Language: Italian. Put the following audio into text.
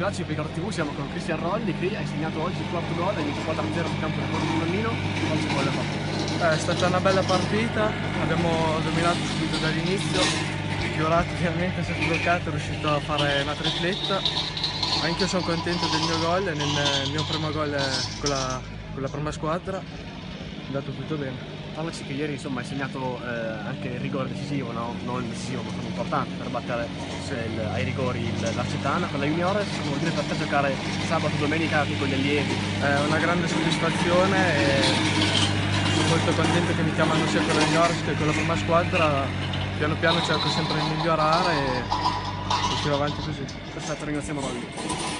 ringrazio per Ricordo TV, siamo con Cristian Rolli, che hai segnato oggi il quarto gol, hai vinto 4-0 sul campo del Porto di Mannino. Oggi qual è la partita? È stata una bella partita, abbiamo dominato subito dall'inizio, Fiorato ovviamente si è sbloccato, è riuscito a fare una tripletta. Anche io sono contento del mio gol, nel mio primo gol con la prima squadra, è andato tutto bene. Parlaci che ieri insomma hai segnato anche il rigore decisivo, no? Non il decisivo ma proprio importante per battere ai rigori l'Arcetana con la Juniores. Cosa vuol dire per te giocare sabato e domenica anche con gli allievi? È una grande soddisfazione e sono molto contento che mi chiamano sia con la Juniores che con la prima squadra. Piano piano cerco sempre di migliorare e si va avanti così. Perfetto, ringraziamo Rolli.